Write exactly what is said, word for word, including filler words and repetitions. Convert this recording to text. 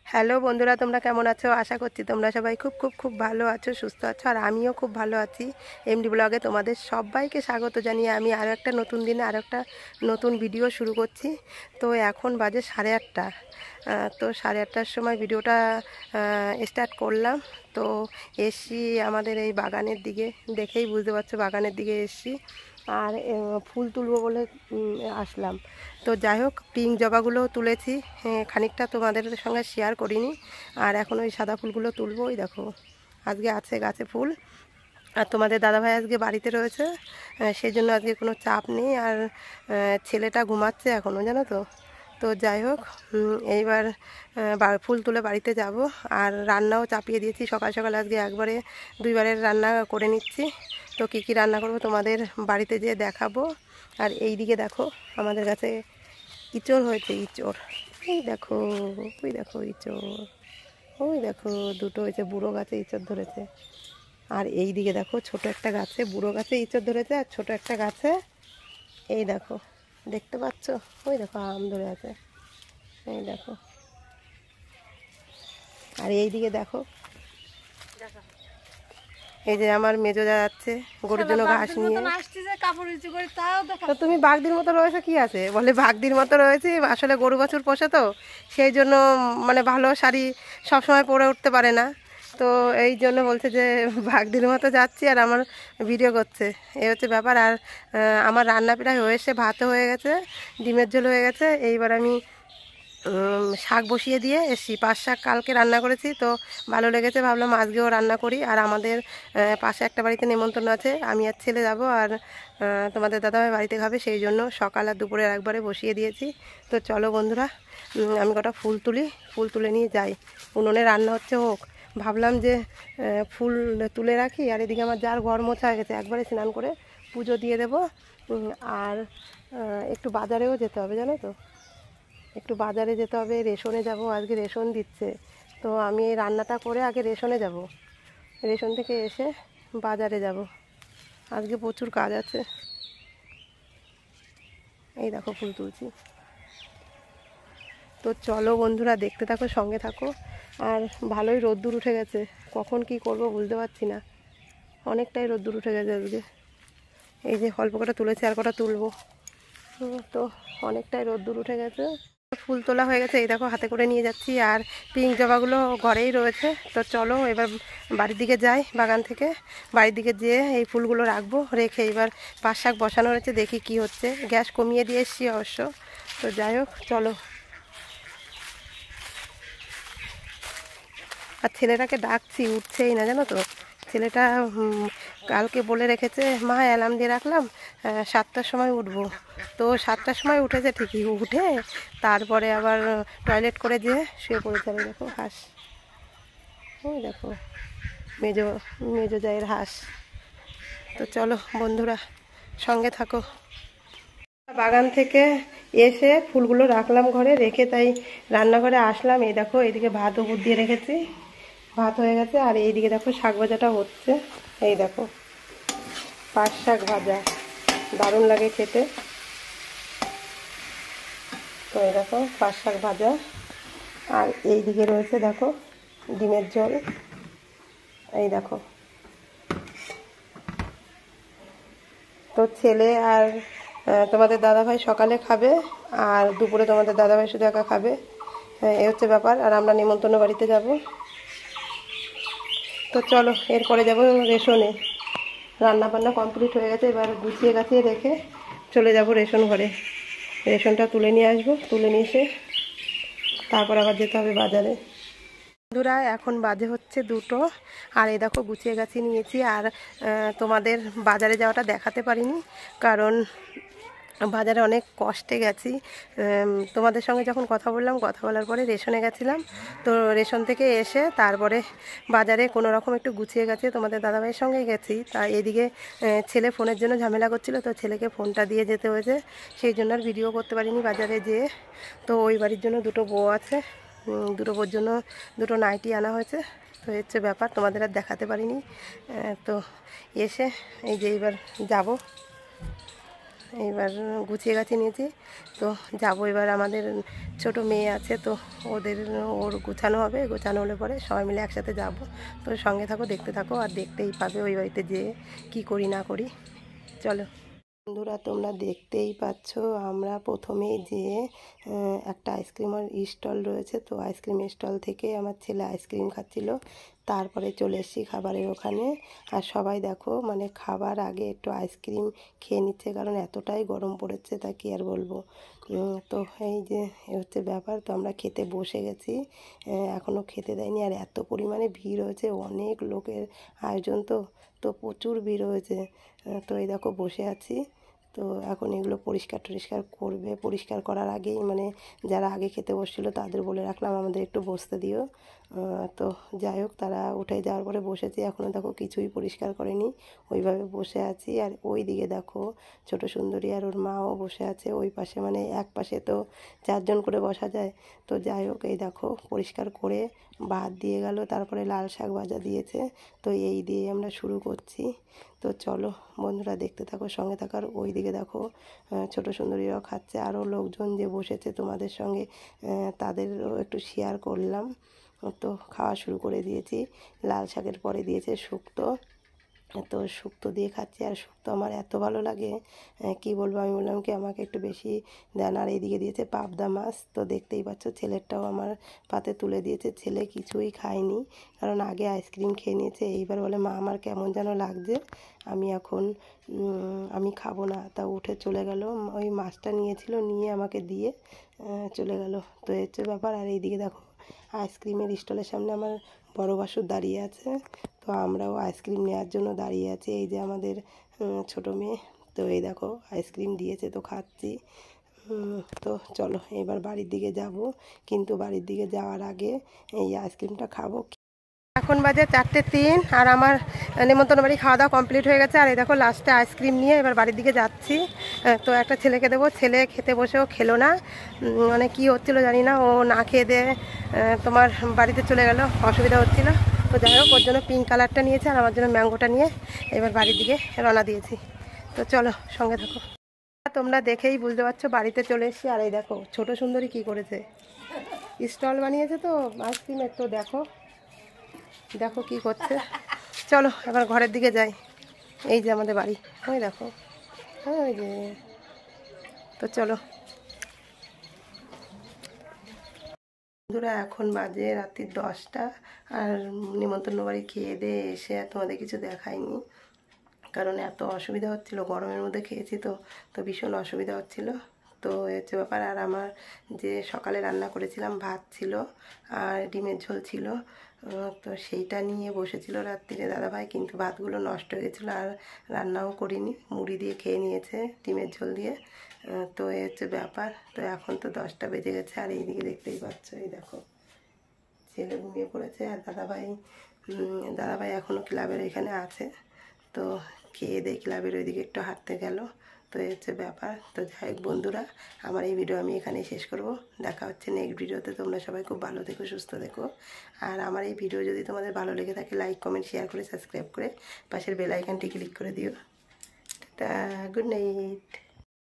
Hello বন্ধুরা, তোমরা কেমন আছো? আশা করছি তোমরা সবাই খুব খুব খুব ভালো আছো, সুস্থ আছো, আর আমিও খুব ভালো আছি। এমডি ব্লগে তোমাদের সবাইকে স্বাগত জানিয়ে আমি আরও একটা নতুন দিনে আরও একটা নতুন ভিডিও শুরু করছি। তো এখন বাজে সাড়ে আটটা। তো সাড়ে আটটার সময় ভিডিওটা স্টার্ট করলাম। তো এসছি আমাদের এই বাগানের দিকে, দেখেই বুঝতে পারছো বাগানের দিকে এসছি। আর ফুল তুলবো বলে আসলাম। তো যাই হোক, পিঙ্ক জবাগুলো তুলেছি, খানিকটা তোমাদের সঙ্গে শেয়ার করিনি। আর এখন ওই সাদা ফুলগুলো তুলবো। ওই দেখো, আজকে আছে গাছে ফুল। আর তোমাদের দাদাভাই আজকে বাড়িতে রয়েছে, সেই জন্য আজকে কোনো চাপ নেই। আর ছেলেটা ঘুমাচ্ছে এখনও, জানো তো। তো যাই হোক, এইবার ফুল তুলে বাড়িতে যাব। আর রান্নাও চাপিয়ে দিয়েছি সকাল সকাল, আজকে একবারে দুইবারের রান্না করে নিচ্ছি। তো কী কী রান্না করবো তোমাদের বাড়িতে যেয়ে দেখাবো। আর এই দিকে দেখো, আমাদের কাছে ইঁচড় হয়েছে, ইঁচড়। এই দেখো, ওই দেখো ইঁচড়, ওই দেখো দুটো হয়েছে, বুড়ো গাছে ইঁচড় ধরেছে। আর এই দিকে দেখো, ছোট একটা গাছে বুড়ো গাছে ইঁচড় ধরেছে, আর ছোট একটা গাছে এই দেখো, দেখতে পাচ্ছ, ওই দেখো আম ধরে আছে, এই দেখো। আর এই দিকে দেখো, এই যে আমার মেজো যাচ্ছে গরুর জন্য ঘাস নিয়ে। তো তুমি বাঘদির মতো রয়েছে, কি আছে বলে বাঘদির মতো রয়েছে, আসলে গরু বাছুর পোষে তো সেই জন্য মানে ভালো শাড়ি সবসময় পরে উঠতে পারে না। তো এই জন্য বলছে যে বাঘদির মতো যাচ্ছি, আর আমার ভিডিও করছে, এই হচ্ছে ব্যাপার। আর আমার রান্না প্রায় হয়েছে, ভাতও হয়ে গেছে, ডিমের ঝোল হয়ে গেছে। এইবার আমি শাক বসিয়ে দিয়ে এসছি। পাঁচ শাক কালকে রান্না করেছি, তো ভালো লেগেছে, ভাবলাম আজকেও রান্না করি। আর আমাদের পাশে একটা বাড়িতে নেমন্তন্ন আছে, আমি আর ছেলে যাব, আর তোমাদের দাদাভাই বাড়িতে খাবে, সেই জন্য সকাল আর দুপুরের একবারে বসিয়ে দিয়েছি। তো চলো বন্ধুরা, আমি কটা ফুল তুলি, ফুল তুলে নিয়ে যাই। উনুনে রান্না হচ্ছে হোক, ভাবলাম যে ফুল তুলে রাখি। আর এদিকে আমার যার ঘর মোছা হয়ে গেছে, একবারে স্নান করে পুজো দিয়ে দেব। আর একটু বাজারেও যেতে হবে, জানো তো, একটু বাজারে যেতে হবে, রেশনে যাব, আজকে রেশন দিচ্ছে। তো আমি এই রান্নাটা করে আগে রেশনে যাব, রেশন থেকে এসে বাজারে যাব, আজকে প্রচুর কাজ আছে। এই দেখো ফুল তুলছি। তো চলো বন্ধুরা, দেখতে থাকো, সঙ্গে থাকো। আর ভালোই রোদ্দুর উঠে গেছে, কখন কি করব বুঝতে পারছি না, অনেকটাই রোদ্দুর উঠে গেছে আজকে। এই যে অল্প কটা তুলেছি, আর কটা তুলবো। তো অনেকটাই রোদ্দুর উঠে গেছে। ফুল তোলা হয়ে গেছে, এই দেখো হাতে করে নিয়ে যাচ্ছি। আর পিঙ্ক জবাগুলো ঘরেই রয়েছে। তো চলো এবার বাড়ির দিকে যাই, বাগান থেকে বাড়ির দিকে যেয়ে এই ফুলগুলো রাখবো, রেখে এবার পাঁচ শাক বসানো হয়েছে, দেখি কি হচ্ছে। গ্যাস কমিয়ে দিয়ে এসছি অবশ্য। তো যাই হোক, চলো। আর ছেলেটাকে ডাকছি, উঠছেই না, জানো তো। ছেলেটা কালকে বলে রেখেছে, মা অ্যালার্ম দিয়ে রাখলাম সাতটার সময় উঠবো। তো সাতটার সময় উঠেছে ঠিকই, উঠে তারপরে আবার টয়লেট করে যেয়ে শুয়ে পড়েছে। আমি দেখো হাঁস, ওই দেখো মেজো মেজো জায়ের হাঁস। তো চলো বন্ধুরা, সঙ্গে থাকো। বাগান থেকে এসে ফুলগুলো রাখলাম ঘরে, রেখে তাই রান্নাঘরে আসলাম। এই দেখো, এইদিকে ভাত উপর দিয়ে রেখেছি, ভাত হয়ে গেছে। আর এইদিকে দেখো শাক ভাজাটা হচ্ছে, এই দেখো পাঁচ শাক ভাজা, দারুণ লাগে খেতে। তো এই দেখো পাঁচ শাক ভাজা। আর এই দিকে রয়েছে দেখো ডিমের ঝোল, এই দেখো। তো ছেলে আর তোমাদের দাদাভাই সকালে খাবে, আর দুপুরে তোমাদের দাদাভাই শুধু একা খাবে, এই হচ্ছে ব্যাপার। আর আমরা নিমন্ত্রণ বাড়িতে যাব। তো চলো এরপরে যাব রেশনে। রান্না বান্না কমপ্লিট হয়ে গেছে, এবার গুছিয়ে গাছিয়ে রেখে চলে যাব রেশন ঘরে। রেশনটা তুলে নিয়ে আসবো, তুলে নিয়ে এসে তারপর আবার যেতে হবে বাজারে। বন্ধুরা এখন বাজে হচ্ছে দুটো, আর এই দেখো গুছিয়ে গাছিয়ে নিয়েছি। আর তোমাদের বাজারে যাওয়াটা দেখাতে পারিনি, কারণ বাজারে অনেক কষ্টে গেছি। তোমাদের সঙ্গে যখন কথা বললাম, কথা বলার পরে রেশনে গেছিলাম। তো রেশন থেকে এসে তারপরে বাজারে কোনো রকম একটু গুছিয়ে গেছে, তোমাদের দাদাভাইয়ের সঙ্গেই গেছি। তা এদিকে ছেলে ফোনের জন্য ঝামেলা করছিল, তো ছেলেকে ফোনটা দিয়ে যেতে হয়েছে, সেই জন্য আর ভিডিও করতে পারিনি বাজারে যেয়ে। তো ওই বাড়ির জন্য দুটো বউ আছে, দুটো বউর জন্য দুটো নাইটি আনা হয়েছে। তো হচ্ছে ব্যাপার, তোমাদের আর দেখাতে পারিনি। তো এসে এই যে এইবার যাব, এবার গুছিয়ে গাছিয়ে নিয়েছি। তো যাবো এবার, আমাদের ছোট মেয়ে আছে তো ওদের ওর গোছানো হবে, গোছানো হলে পরে সবাই মিলে একসাথে যাব। তো সঙ্গে থাকো, দেখতে থাকো, আর দেখতেই পাবে ওই বাড়িতে যেয়ে কী করি না করি। চলো বন্ধুরা, তোমরা দেখতেই পাচ্ছ আমরা প্রথমেই যে একটা আইসক্রিমের স্টল রয়েছে, তো আইসক্রিম স্টল থেকে আমার ছেলে আইসক্রিম খাচ্ছিল, তারপরে চলে এসেছি খাবারের ওখানে। আর সবাই দেখো মানে খাবার আগে একটু আইসক্রিম খেয়ে নিচ্ছে, কারণ এতটাই গরম পড়েছে তা কি আর বলবো। তো এই যে হচ্ছে ব্যাপার, তো আমরা খেতে বসে গেছি, এখনও খেতে দেয়নি। আর এত পরিমাণে ভিড় হয়েছে, অনেক লোকের আয়োজন, তো তো প্রচুর ভিড় হয়েছে। তো এই দেখো বসে আছি, তো এখন এগুলো পরিষ্কার টরিষ্কার করবে। পরিষ্কার করার আগেই মানে যারা আগে খেতে বসছিলো তাদের বলে রাখলাম আমাদের একটু বসতে দিও। তো যাই হোক, তারা উঠে যাওয়ার পরে বসেছি, এখনও দেখো কিছুই পরিষ্কার করেনি, ওইভাবে বসে আছি। আর ওই দিকে দেখো ছোট সুন্দরী আর ওর মাও বসে আছে ওই পাশে, মানে এক পাশে তো চারজন করে বসা যায়। তো যাই হোক, এই দেখো পরিষ্কার করে ভাত দিয়ে গেল, তারপরে লাল শাক ভাজা দিয়েছে। তো এই দিয়ে আমরা শুরু করছি। তো চলো বন্ধুরা, দেখতে থাকো, সঙ্গে থাকার। ওই দিকে দেখো ছোট সুন্দরীরাও খাচ্ছে, আরও লোকজন যে বসেছে তোমাদের সঙ্গে তাদেরও একটু শেয়ার করলাম। তো খাওয়া শুরু করে দিয়েছি। লাল শাকের পরে দিয়েছে শুক্তো, তো শুক্তো দিয়ে খাচ্ছি। আর শুক্তো আমার এত ভালো লাগে কি বলবো, আমি বললাম কি আমাকে একটু বেশি দেন। আর এইদিকে দিয়েছে পাবদা মাছ, তো দেখতেই পাচ্ছ ছেলেরটাও আমার পাতে তুলে দিয়েছে। ছেলে কিছুই খায়নি, কারণ আগে আইসক্রিম খেয়ে নিয়েছে। এইবার বলে মা আমার কেমন যেন লাগছে, আমি এখন আমি খাবো না। তা উঠে চলে গেল, ওই মাছটা নিয়েছিল, নিয়ে আমাকে দিয়ে চলে গেল। তো এই হচ্ছে ব্যাপার। আর এইদিকে দেখো আইসক্রিমের স্টলের সামনে আমার বড় বাসুর দাঁড়িয়ে আছে, তো আমরাও আইসক্রিম নেওয়ার জন্য দাঁড়িয়ে আছি। এই যে আমাদের ছোটো মেয়ে, তো এই দেখো আইসক্রিম দিয়েছে, তো খাচ্ছি। তো চলো এবার বাড়ির দিকে যাব, কিন্তু বাড়ির দিকে যাওয়ার আগে এই আইসক্রিমটা খাবো। এখন বাজে চারটে তিন, আর আমার নেমন্তন্ন বাড়ি খাওয়া দাওয়া কমপ্লিট হয়ে গেছে। আর এই দেখো লাস্টে আইসক্রিম নিয়ে এবার বাড়ির দিকে যাচ্ছি। তো একটা ছেলেকে দেবো, ছেলে খেতে বসেও খেলো না, মানে কি হচ্ছিলো জানি না, ও না খেয়ে দিয়ে তোমার বাড়িতে চলে গেল, অসুবিধা হচ্ছিলো। তো যাই হোক, ওর জন্য পিঙ্ক কালারটা নিয়েছে আর আমার জন্য ম্যাঙ্গোটা নিয়ে এবার বাড়ির দিকে রওনা দিয়েছি। তো চলো সঙ্গে থাকো। তোমরা দেখেই বুঝতে পারছো বাড়িতে চলে এসেছি। আর এই দেখো ছোট সুন্দরী কি করেছে, স্টল বানিয়েছে তো আইসক্রিমের, তো দেখো দেখো কি করছে। চলো এবার ঘরের দিকে যাই। এই যে আমাদের বাড়ি, ওই দেখো, ওই যে। তো চলো বন্ধুরা, এখন বাজে রাত্রি দশটা, আর নিমন্ত্রণ বাড়ি খেয়ে দিয়ে এসে আর তোমাদের কিছু দেখায়নি, কারণ এত অসুবিধা হচ্ছিলো, গরমের মধ্যে খেয়েছি তো তো ভীষণ অসুবিধা হচ্ছিলো। তো হচ্ছে ব্যাপার। আর আমার যে সকালে রান্না করেছিলাম ভাত ছিল আর ডিমের ঝোল ছিল, তো সেইটা নিয়ে বসেছিল রাত্রিরে দাদাভাই, কিন্তু ভাতগুলো নষ্ট হয়ে গেছিলো আর রান্নাও করিনি, মুড়ি দিয়ে খেয়ে নিয়েছে ডিমের ঝোল দিয়ে। তো এই হচ্ছে ব্যাপার। তো এখন তো দশটা বেজে গেছে, আর এইদিকে দেখতেই পাচ্ছ, এই দেখো ছেলে ঘুমিয়ে পড়েছে, আর দাদাভাই দাদাভাই এখনও ক্লাবের এখানে আছে। তো খেয়ে দিয়ে ক্লাবের ওইদিকে একটু হাঁটতে গেল। তো এই হচ্ছে ব্যাপার। তো যাই হোক বন্ধুরা, আমার এই ভিডিও আমি এখানেই শেষ করব। দেখা হচ্ছে নেক্সট ভিডিওতে। তোমরা সবাই খুব ভালো থেকো, সুস্থ থেকো। আর আমার এই ভিডিও যদি তোমাদের ভালো লেগে থাকে, লাইক কমেন্ট শেয়ার করে সাবস্ক্রাইব করে পাশের বেল আইকনটি ক্লিক করে দিও। টা গুড নাইট।